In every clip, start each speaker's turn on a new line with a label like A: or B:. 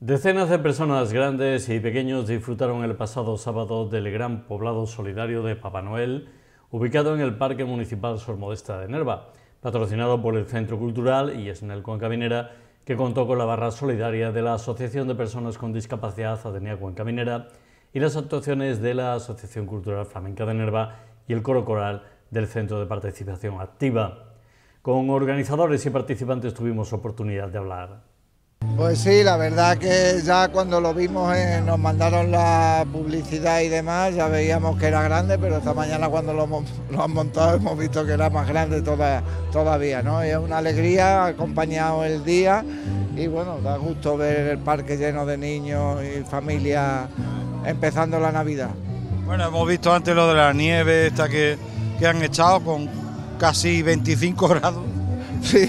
A: Decenas de personas grandes y pequeños disfrutaron el pasado sábado del gran poblado solidario de Papá Noel, ubicado en el Parque Municipal Sor Modesta de Nerva, patrocinado por el Centro Cultural y Esnel Cuenca Minera, que contó con la barra solidaria de la Asociación de Personas con Discapacidad Atenea Cuenca Minera y las actuaciones de la Asociación Cultural Flamenca de Nerva y el coro coral del Centro de Participación Activa. Con organizadores y participantes tuvimos oportunidad de hablar.
B: Pues sí, la verdad que ya cuando lo vimos, nos mandaron la publicidad y demás, ya veíamos que era grande, pero esta mañana cuando lo han montado hemos visto que era más grande todavía, ¿no? Y es una alegría, acompañado el día y bueno, da gusto ver el parque lleno de niños y familias empezando la Navidad.
C: Bueno, hemos visto antes lo de la nieve esta que han echado con casi 25 grados.
B: Sí,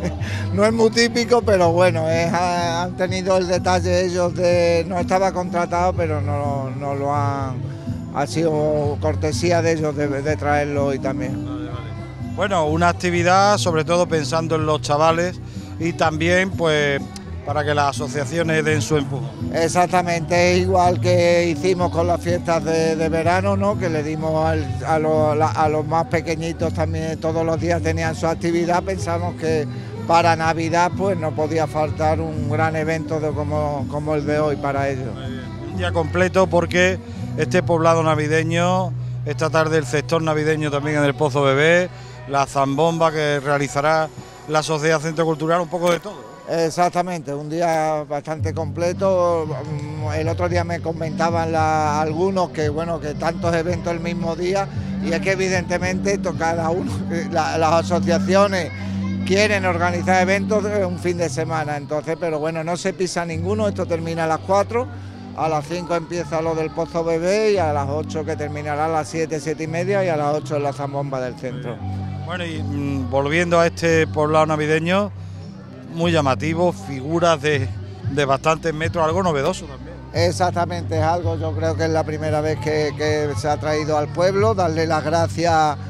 B: no es muy típico, pero bueno, han tenido el detalle ellos de... No estaba contratado, pero no lo han... Ha sido cortesía de ellos de traerlo hoy también.
C: Vale. Bueno, una actividad sobre todo pensando en los chavales y también pues para que las asociaciones den su empuje.
B: Exactamente, es igual que hicimos con las fiestas de verano, ¿no? Que le dimos a los más pequeñitos también, todos los días tenían su actividad. Pensamos que para Navidad pues no podía faltar un gran evento como el de hoy para ellos.
C: Un día completo porque este poblado navideño, esta tarde el sector navideño también en el Pozo Bebé, la zambomba que realizará la Sociedad Centro Cultural, un poco de todo.
B: Exactamente, un día bastante completo. El otro día me comentaban algunos que bueno, que tantos eventos el mismo día, y es que evidentemente cada uno, las asociaciones quieren organizar eventos un fin de semana, entonces, pero bueno, no se pisa ninguno. Esto termina a las 4, a las 5 empieza lo del Pozo Bebé y a las 8 que terminará a las 7, 7 y media y a las 8 en la zambomba del centro.
C: Bueno, y volviendo a este poblado navideño, muy llamativo, figuras de bastantes metros, algo novedoso también.
B: Exactamente, es algo, yo creo que es la primera vez que se ha traído al pueblo. Darle las gracias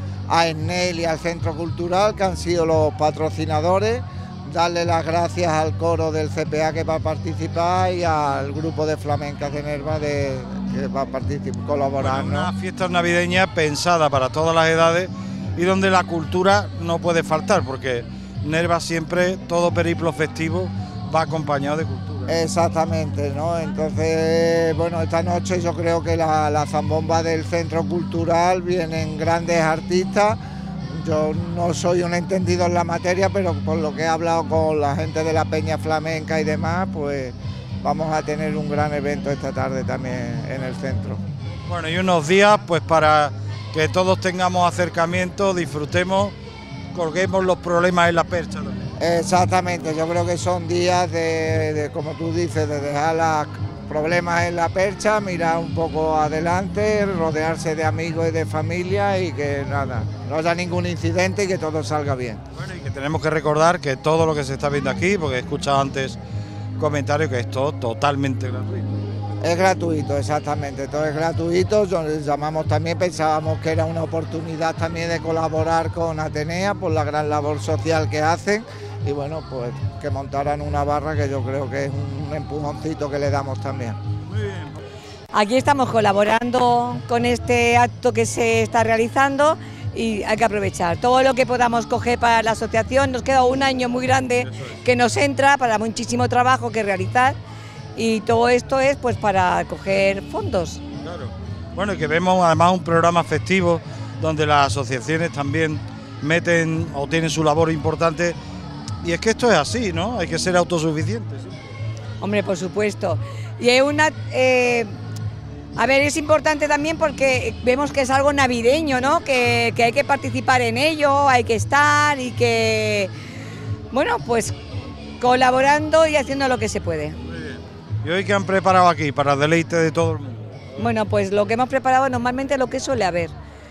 B: a Esnel y al Centro Cultural, que han sido los patrocinadores, darle las gracias al coro del CPA que va a participar y al grupo de flamencas de Nerva que va a participar, colaborar.
C: Bueno, una fiesta navideña pensada para todas las edades y donde la cultura no puede faltar, porque Nerva siempre, todo periplo festivo va acompañado de cultura.
B: Exactamente, ¿no? Entonces, bueno, esta noche yo creo que la zambomba del Centro Cultural vienen grandes artistas. Yo no soy un entendido en la materia, pero por lo que he hablado con la gente de la Peña Flamenca y demás, pues vamos a tener un gran evento esta tarde también en el centro.
C: Bueno, y unos días pues para que todos tengamos acercamiento, disfrutemos, colguemos los problemas en la percha también.
B: Exactamente, yo creo que son días de como tú dices, de dejar los problemas en la percha, mirar un poco adelante, rodearse de amigos y de familia y que nada, no haya ningún incidente y que todo salga bien.
C: Bueno, y que tenemos que recordar que todo lo que se está viendo aquí, porque he escuchado antes comentarios que es todo totalmente gratuito.
B: Es gratuito, exactamente, todo es gratuito. Llamamos también, pensábamos que era una oportunidad también de colaborar con Atenea por la gran labor social que hacen y bueno, pues que montaran una barra que yo creo que es un empujoncito que le damos también.
C: Muy bien.
D: Aquí estamos colaborando con este acto que se está realizando y hay que aprovechar todo lo que podamos coger para la asociación. Nos queda un año muy grande que nos entra para muchísimo trabajo que realizar. Y todo esto es pues para coger fondos.
C: Claro. Bueno, y que vemos además un programa festivo donde las asociaciones también meten o tienen su labor importante. Y es que esto es así, ¿no? Hay que ser autosuficientes. ¿Sí?
D: Hombre, por supuesto. Y es una... a ver, es importante también porque vemos que es algo navideño, ¿no? Que hay que participar en ello, hay que estar y que... Bueno, pues colaborando y haciendo lo que se puede.
C: ¿Y hoy qué han preparado aquí para el deleite de todo el mundo?
D: Bueno, pues lo que hemos preparado normalmente es lo que suele haber.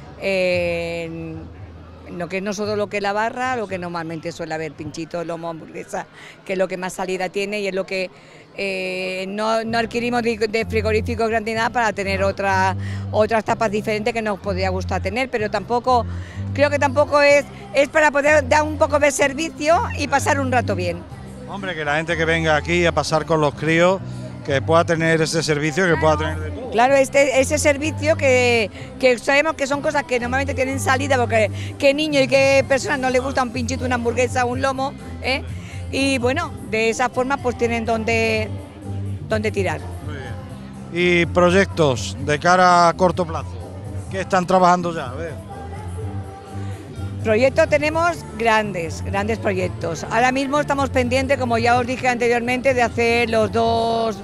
D: Lo que no solo lo que es la barra, lo que normalmente suele haber, pinchitos, lomo, hamburguesa, que es lo que más salida tiene y es lo que no adquirimos de frigoríficos grandes ni nada para tener otras tapas diferentes que nos podría gustar tener, pero tampoco, creo que tampoco es para poder dar un poco de servicio y pasar un rato bien.
C: Hombre, que la gente que venga aquí a pasar con los críos que pueda tener ese servicio, que pueda tener de todo.
D: Claro, ese servicio que sabemos que son cosas que normalmente tienen salida, porque qué niño y qué persona no le gusta un pinchito, una hamburguesa, un lomo, ¿eh? Y bueno, de esa forma pues tienen donde tirar.
C: Muy bien. Y proyectos de cara a corto plazo, ¿qué están trabajando ya? A ver.
D: Proyectos tenemos grandes proyectos. Ahora mismo estamos pendientes, como ya os dije anteriormente, de hacer los 2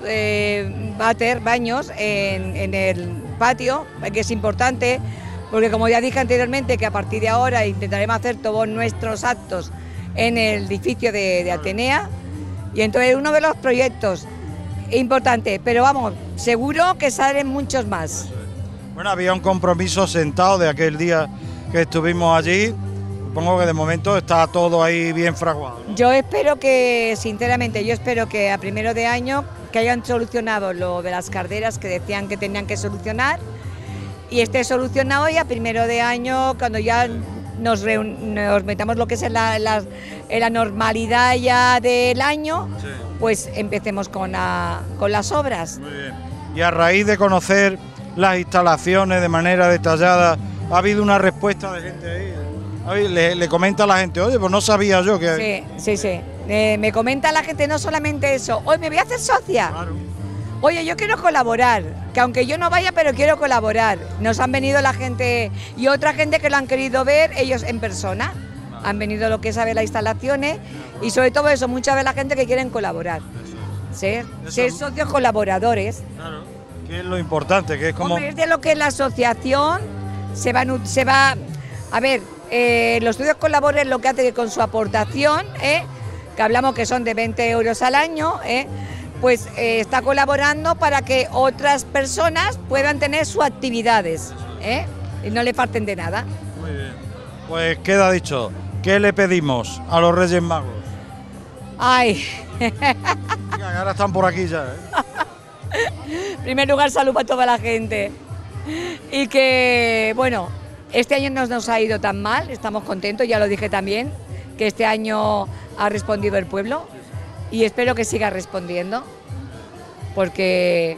D: baños en el patio, que es importante, porque como ya dije anteriormente, que a partir de ahora intentaremos hacer todos nuestros actos en el edificio de Atenea, y entonces uno de los proyectos importantes, pero vamos, seguro que salen muchos más.
C: Bueno, había un compromiso sentado de aquel día que estuvimos allí. Supongo que de momento está todo ahí bien fraguado, ¿no?
D: Yo espero que, sinceramente, a primero de año que hayan solucionado lo de las carreras que decían que tenían que solucionar y esté solucionado, y a primero de año, cuando ya nos metamos lo que es en la normalidad ya del año, sí, pues empecemos con las obras.
C: Muy bien. Y a raíz de conocer las instalaciones de manera detallada, ¿ha habido una respuesta de gente ahí? Le comenta a la gente, oye, pues no sabía yo que...
D: Sí. Me comenta la gente no solamente eso, hoy me voy a hacer socia.
C: Claro.
D: Oye, yo quiero colaborar, que aunque yo no vaya, pero quiero colaborar. Nos han venido la gente y otra gente que lo han querido ver ellos en persona. Han venido lo que es a ver las instalaciones y sobre todo eso, mucha de la gente que quieren colaborar. Ser socios colaboradores.
C: Claro, que es lo importante, que es como...
D: Hombre, es de lo que la asociación se va... A ver, los estudios colaboradores lo que hace que con su aportación, que hablamos que son de 20 euros al año, pues está colaborando para que otras personas puedan tener sus actividades, y no le falten de nada.
C: Muy bien. Pues queda dicho, ¿qué le pedimos a los Reyes Magos?
D: Ay.
C: Ahora están por aquí ya,
D: En primer lugar, salud para toda la gente. Y que, bueno, este año no nos ha ido tan mal, estamos contentos, ya lo dije también, que este año ha respondido el pueblo y espero que siga respondiendo, porque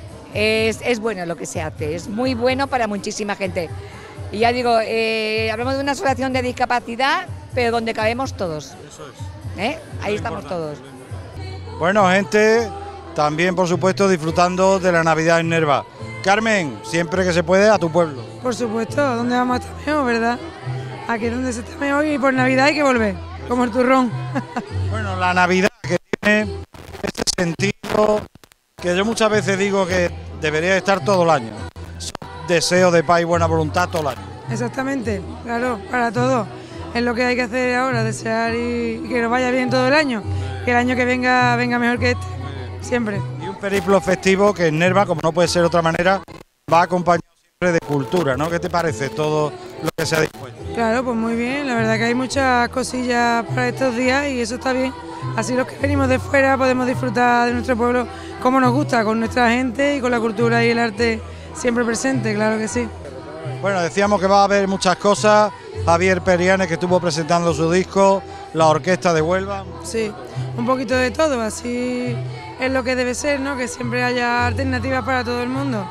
D: es bueno lo que se hace, es muy bueno para muchísima gente. Y ya digo, hablamos de una asociación de discapacidad, pero donde cabemos todos.
C: Eso es.
D: Ahí estamos todos.
C: Bueno, gente, también por supuesto disfrutando de la Navidad en Nerva. Carmen, siempre que se puede, a tu pueblo.
E: Por supuesto, ¿dónde vamos a estar mejor, verdad? Aquí es donde se está mejor y por Navidad hay que volver, como el turrón.
C: Bueno, la Navidad que tiene ese sentido que yo muchas veces digo que debería estar todo el año. Deseo de paz y buena voluntad todo el año.
E: Exactamente, claro, para todos. Es lo que hay que hacer ahora, desear y que nos vaya bien todo el año. Que el año que venga mejor que este, siempre.
C: Y un periplo festivo que en Nerva, como no puede ser de otra manera, va acompañado siempre de cultura, ¿no? ¿Qué te parece todo lo que se ha dispuesto?
E: Claro, pues muy bien, la verdad que hay muchas cosillas para estos días y eso está bien. Así los que venimos de fuera podemos disfrutar de nuestro pueblo como nos gusta, con nuestra gente y con la cultura y el arte siempre presente, claro que sí.
C: Bueno, decíamos que va a haber muchas cosas. Javier Perianes, que estuvo presentando su disco, la Orquesta de Huelva.
E: Sí, un poquito de todo, así es lo que debe ser, ¿no? Que siempre haya alternativas para todo el mundo.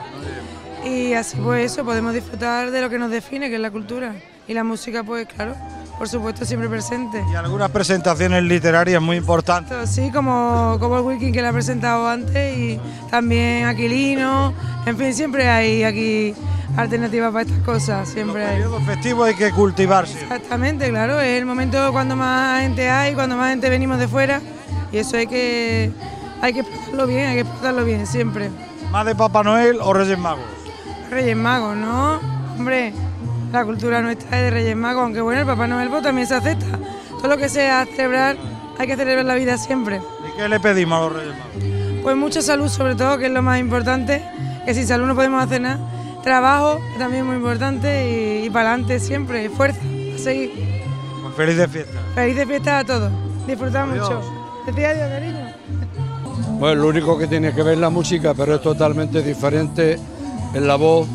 E: Y así pues eso, podemos disfrutar de lo que nos define, que es la cultura. Y la música, pues claro, por supuesto siempre presente.
C: Y algunas presentaciones literarias muy importantes.
E: Sí, como el Wilkin que la ha presentado antes y también Aquilino, en fin, siempre hay aquí alternativas para estas cosas, siempre hay.
C: En los periodos festivos hay que cultivarse.
E: Exactamente, claro, es el momento cuando más gente hay, cuando más gente venimos de fuera y eso hay que explotarlo bien, siempre.
C: ¿Más de Papá Noel o Reyes Magos?
E: Reyes Magos, ¿no? Hombre, la cultura nuestra es de Reyes Magos, aunque bueno, el Papá Noel pues, también se acepta. Todo lo que sea celebrar, hay que celebrar la vida siempre.
C: ¿Y qué le pedimos a los Reyes Magos?
E: Pues mucha salud sobre todo, que es lo más importante, que sin salud no podemos hacer nada. Trabajo, que también es muy importante, y para adelante siempre, fuerza, a seguir.
C: Pues felices fiestas.
E: Felices fiestas a todos, disfrutad mucho. Decía adiós, cariño.
F: Bueno, lo único que tiene que ver es la música, pero es totalmente diferente en la voz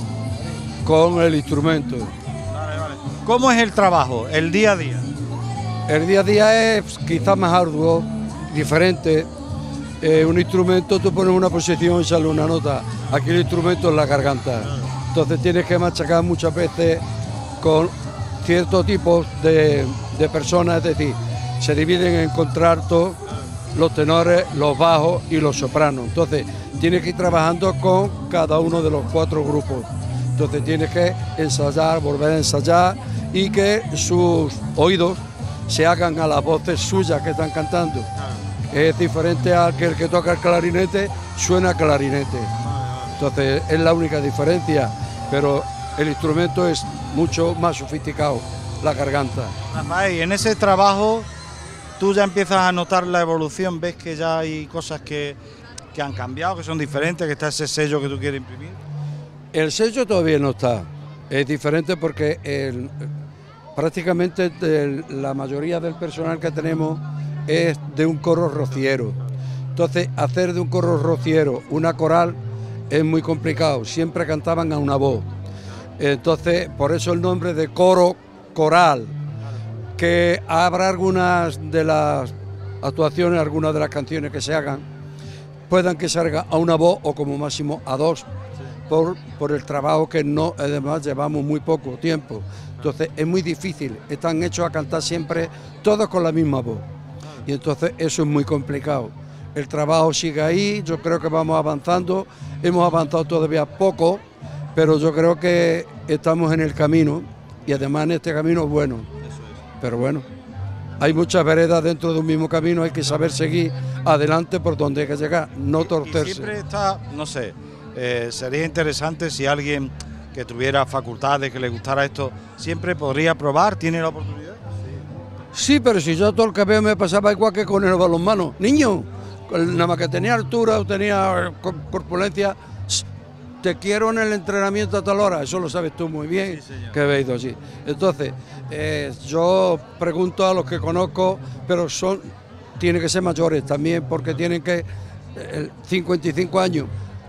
F: con el instrumento.
C: Vale. ¿Cómo es el trabajo, el día a día?
F: El día a día es quizás más arduo, diferente, Un instrumento, tú pones una posición y sale una nota. Aquí el instrumento es la garganta. Entonces tienes que machacar muchas veces con ciertos tipos de personas, es decir, se dividen en contraltos, los tenores, los bajos y los sopranos. Entonces tienes que ir trabajando con cada uno de los 4 grupos. Entonces tienes que ensayar, volver a ensayar y que sus oídos se hagan a las voces suyas que están cantando. Es diferente a que el que toca el clarinete suena clarinete. Entonces es la única diferencia, pero el instrumento es mucho más sofisticado, la garganta.
C: Y en ese trabajo tú ya empiezas a notar la evolución, ves que ya hay cosas que han cambiado, que son diferentes, que está ese sello que tú quieres imprimir.
F: El sello todavía no está, es diferente porque prácticamente la mayoría del personal que tenemos es de un coro rociero. Entonces hacer de un coro rociero una coral es muy complicado, siempre cantaban a una voz. Entonces por eso el nombre de coro coral, que habrá algunas de las actuaciones, algunas de las canciones que se hagan, puedan que salga a una voz o como máximo a 2, por el trabajo que no, además llevamos muy poco tiempo. Entonces es muy difícil, están hechos a cantar siempre todos con la misma voz. Y entonces eso es muy complicado. El trabajo sigue ahí, yo creo que vamos avanzando, hemos avanzado todavía poco, pero yo creo que estamos en el camino y además en este camino es bueno. Pero bueno, hay muchas veredas dentro de un mismo camino, hay que saber seguir adelante por donde hay que llegar, no torcerse.
C: Y siempre está, no sé, sería interesante si alguien que tuviera facultades, que le gustara esto, siempre podría probar, ¿tiene la oportunidad?
F: Sí, pero si yo todo el que veo me pasaba igual que con el balonmano. Niño, nada más que tenía altura o tenía corpulencia, te quiero en el entrenamiento a tal hora, eso lo sabes tú muy bien, sí, que he ido así. Entonces, yo pregunto a los que conozco, pero tienen que ser mayores también, porque tienen que 55 años.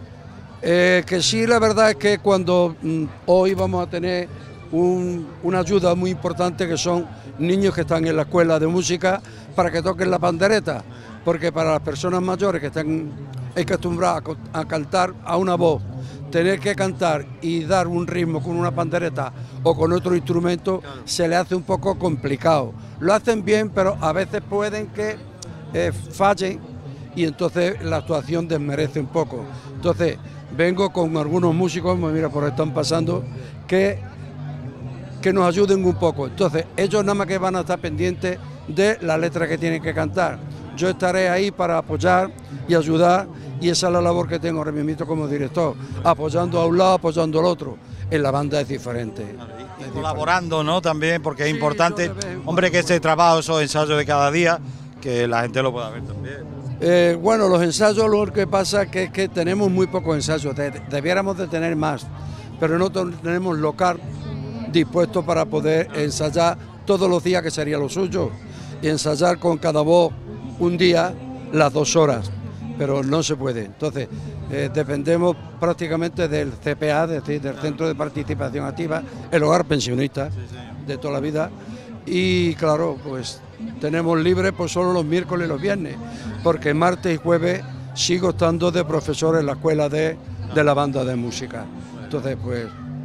F: Que sí, la verdad es que cuando hoy vamos a tener una ayuda muy importante, que son niños que están en la escuela de música para que toquen la pandereta, porque para las personas mayores que están acostumbradas a cantar a una voz, tener que cantar y dar un ritmo con una pandereta o con otro instrumento se le hace un poco complicado. Lo hacen bien, pero a veces pueden que fallen y entonces la actuación desmerece un poco. Entonces vengo con algunos músicos, mira, por ahí están pasando, que nos ayuden un poco. Entonces ellos nada más que van a estar pendientes de la letra que tienen que cantar. Yo estaré ahí para apoyar y ayudar, y esa es la labor que tengo ahora mismo como director, apoyando a un lado, apoyando al otro. En la banda es diferente.
C: Y colaborando, ¿no? También, porque es importante, hombre, que ese trabajo, esos ensayos de cada día, que la gente lo pueda ver también.
F: Bueno, los ensayos, lo que pasa es que tenemos muy pocos ensayos, debiéramos de tener más, pero no tenemos local dispuesto para poder ensayar todos los días, que sería lo suyo, y ensayar con cada voz un día las 2 horas, pero no se puede. Entonces dependemos prácticamente del CPA, es decir, del Centro de Participación Activa, el hogar pensionista de toda la vida, y claro, pues tenemos libre pues solo los miércoles y los viernes, porque martes y jueves sigo estando de profesor en la escuela de la banda de música. Entonces pues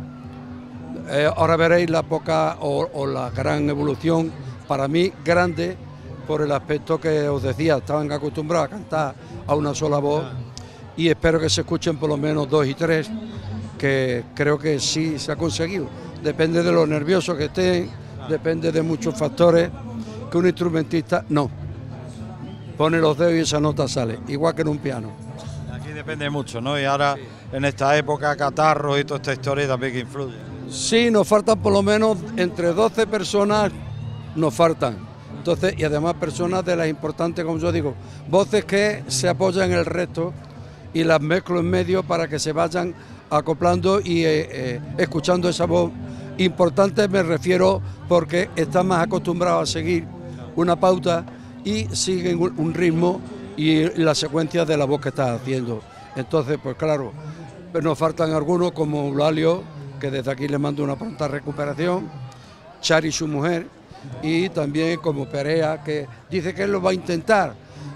F: ahora veréis la poca o la gran evolución, para mí grande, por el aspecto que os decía, estaban acostumbrados a cantar a una sola voz, y espero que se escuchen por lo menos 2 y 3, que creo que sí se ha conseguido. Depende de lo nerviosos que estén, depende de muchos factores, que un instrumentista no pone los dedos y esa nota sale, igual que en un piano.
C: Aquí depende mucho, ¿no? Y ahora en esta época, catarros y toda esta historia también que influye.
F: Sí, nos faltan por lo menos entre 12 personas, nos faltan. Entonces, y además personas de las importantes, como yo digo, voces que se apoyan en el resto y las mezclo en medio para que se vayan acoplando y escuchando esa voz. Importante me refiero porque están más acostumbrados a seguir una pauta y siguen un ritmo y la secuencia de la voz que estás haciendo. Entonces, pues claro, nos faltan algunos como Eulalio, que desde aquí le mando una pronta recuperación, Chari, su mujer, y también como Perea, que dice que él lo va a intentar,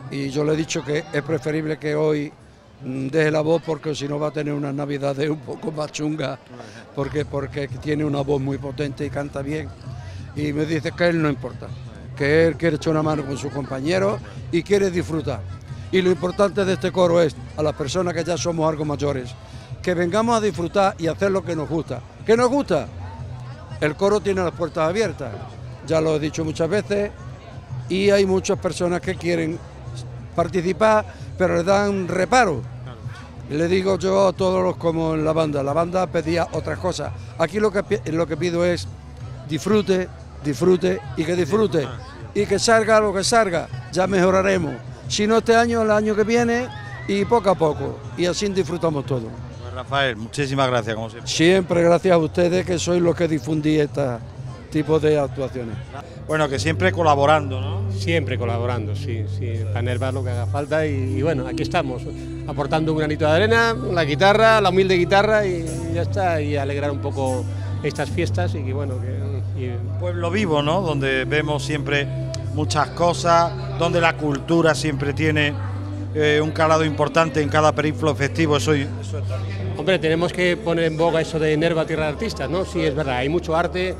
F: y yo le he dicho que es preferible que hoy deje la voz, porque si no va a tener unas navidades un poco más chungas, porque tiene una voz muy potente y canta bien, y me dice que él no importa, que él quiere echar una mano con sus compañeros y quiere disfrutar. Y lo importante de este coro es, a las personas que ya somos algo mayores, que vengamos a disfrutar y hacer lo que nos gusta. ¿Qué nos gusta? El coro tiene las puertas abiertas, ya lo he dicho muchas veces, y hay muchas personas que quieren participar, pero le dan reparo. Le digo yo a todos los, como en la banda pedía otras cosas. Aquí lo que pido es disfrute y que disfrute, y que salga lo que salga, ya mejoraremos. Si no este año, el año que viene, y poco a poco, y así disfrutamos todo.
C: Pues Rafael, muchísimas gracias, como siempre.
F: Siempre gracias a ustedes, que sois los que difundís este tipo de actuaciones.
C: Bueno, que siempre colaborando, ¿no?
G: Siempre colaborando, sí, para Nerva lo que haga falta, y bueno, aquí estamos, aportando un granito de arena, la guitarra, la humilde guitarra, y ya está, y alegrar un poco estas fiestas, y que bueno,
C: Pueblo vivo, ¿no? Donde vemos siempre muchas cosas, donde la cultura siempre tiene un calado importante en cada periplo festivo, eso es también.
G: Hombre, tenemos que poner en boga eso de Nerva, tierra de artistas, ¿no? Sí, es verdad, hay mucho arte.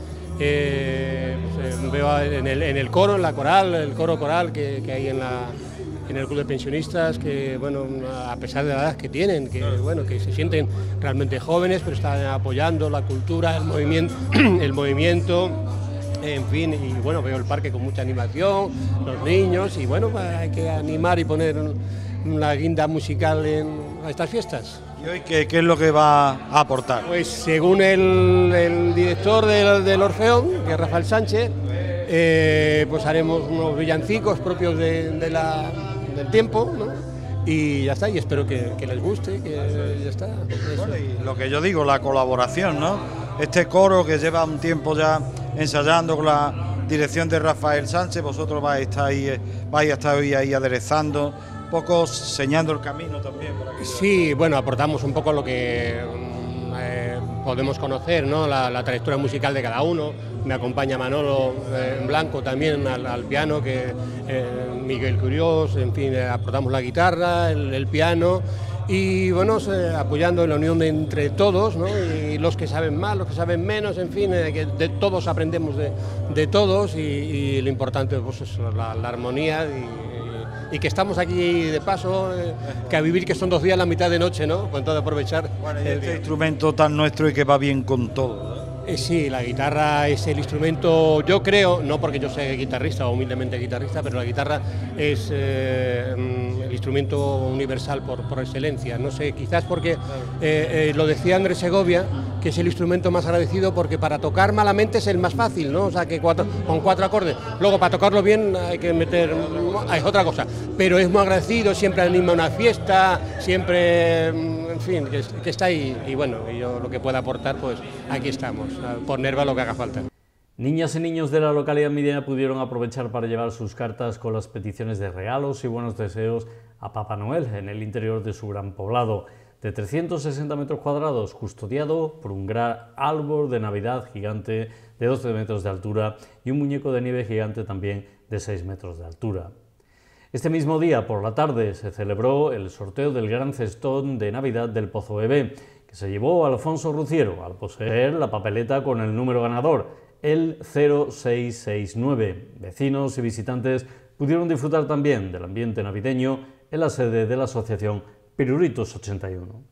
G: Veo en el coro, en la coral, el coro coral que hay en el club de pensionistas, que bueno, a pesar de la edad que tienen, que bueno, que se sienten realmente jóvenes, pero están apoyando la cultura, el movimiento, en fin, y bueno, veo el parque con mucha animación, los niños, y bueno, hay que animar y poner una guinda musical a estas fiestas.
C: ¿Y hoy qué es lo que va a aportar?
G: Pues según el director del Orfeón, que es Rafael Sánchez, pues haremos unos villancicos propios del tiempo, ¿no? Y ya está, y espero que les guste, que ya está.
C: Bueno, y lo que yo digo, la colaboración, ¿no? Este coro que lleva un tiempo ya ensayando con la dirección de Rafael Sánchez, vosotros vais a estar hoy ahí aderezando, un poco señalando el camino también.
G: Sí, bueno, aportamos un poco lo que podemos conocer, ¿no? La trayectoria musical de cada uno. Me acompaña Manolo en Blanco también al piano, que Miguel Curiós, en fin, aportamos la guitarra, el piano, y bueno, apoyando en la unión entre todos, ¿no? Y los que saben más, los que saben menos, en fin, que de todos aprendemos de todos, y lo importante pues es la armonía, y que estamos aquí de paso, que a vivir, que son 2 días la mitad de noche, ¿no? Con todo aprovechar.
C: Bueno, este instrumento tan nuestro y que va bien con todo, ¿no?
G: Sí, la guitarra es el instrumento, yo creo, no porque yo sea guitarrista o humildemente guitarrista, pero la guitarra es el instrumento universal por excelencia. No sé, quizás porque lo decía Andrés Segovia, que es el instrumento más agradecido, porque para tocar malamente es el más fácil, ¿no? O sea, que con 4 acordes. Luego, para tocarlo bien hay que meter, es otra cosa. Pero es muy agradecido, siempre anima una fiesta, siempre, en fin, que está ahí. Y bueno, yo lo que pueda aportar, pues aquí estamos, por Nerva lo que haga falta.
A: Niñas y niños de la localidad midiana pudieron aprovechar para llevar sus cartas con las peticiones de regalos y buenos deseos a Papá Noel en el interior de su gran poblado de 360 metros cuadrados, custodiado por un gran árbol de Navidad gigante de 12 metros de altura y un muñeco de nieve gigante también de 6 metros de altura. Este mismo día, por la tarde, se celebró el sorteo del gran cestón de Navidad del Pozo Bebé, que se llevó a Alfonso Ruciero al poseer la papeleta con el número ganador, el 0669. Vecinos y visitantes pudieron disfrutar también del ambiente navideño en la sede de la asociación Piruritos 81.